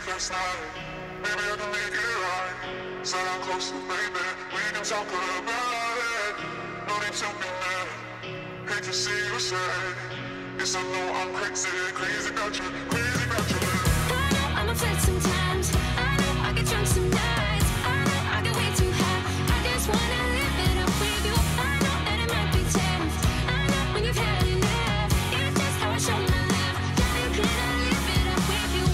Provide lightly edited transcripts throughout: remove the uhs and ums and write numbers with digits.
last night. Maybe I can make it right. Sit down closer, baby. We can talk about it. No need to be mad. Hate to see you sad. Yes, I know I'm crazy, crazy about you, crazy about you. I know I'm a flirt sometimes. I know I get drunk some nights. I know I get way too high. I just wanna live it up with you. I know that it might be tough. I know when you've had enough. It's just how I show my love. Darling, can I live it up with you?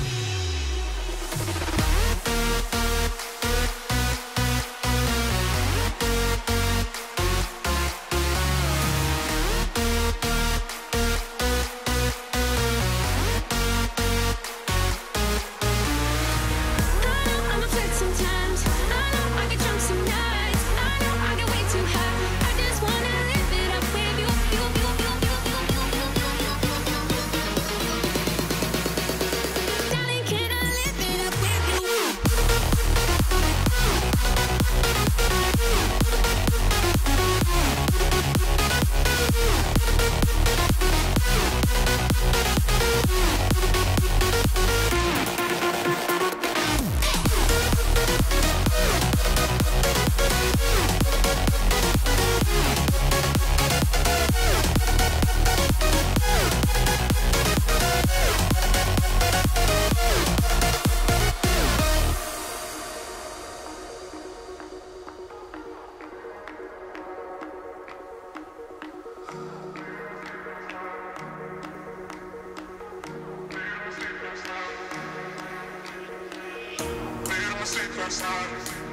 Last night.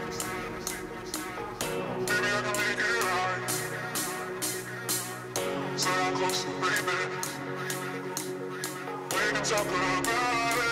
Maybe I can make it right. Sit down closer, baby. We can talk about it.